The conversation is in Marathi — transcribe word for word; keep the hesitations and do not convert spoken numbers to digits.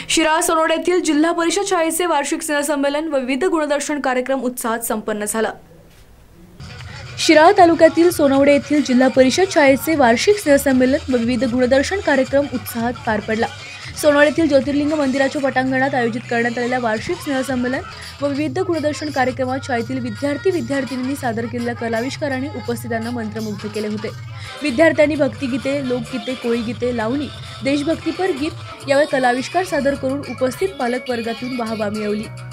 शिराळा सोनवणे येथील जिल्हा परिषद शाळेचे वार्षिक स्नेहसंमेलन व विविध गुणदर्शन कार्यक्रम उत्साहात संपन्न झाला। शिराळा तालुक्यातील सोनवणे येथील जिल्हा परिषद शाळेचे वार्षिक स्नेहसंमेलन व विविध गुणदर्शन कार्यक्रम उत्साहात पार पडला। सोनवणे येथील ज्योतिर्लिंग मंदिराच्या पटांगणात आयोजित करण्यात आलेल्या वार्षिक स्नेहसंमेलन व विविध गुणदर्शन कार्यक्रमात शाळेतील विद्यार्थी विद्यार्थिनींनी सादर केलेल्या कलाविष्कारांनी उपस्थितांना मंत्रमुग्ध केले होते। विद्यार्थ्यांनी भक्तिगीते, लोकगीते, कोळी गीते, लावणी, देशभक्तीपर गीत यावेळी कलाविष्कार सादर करून उपस्थित पालक वर्गातून वाहवा मिळवली।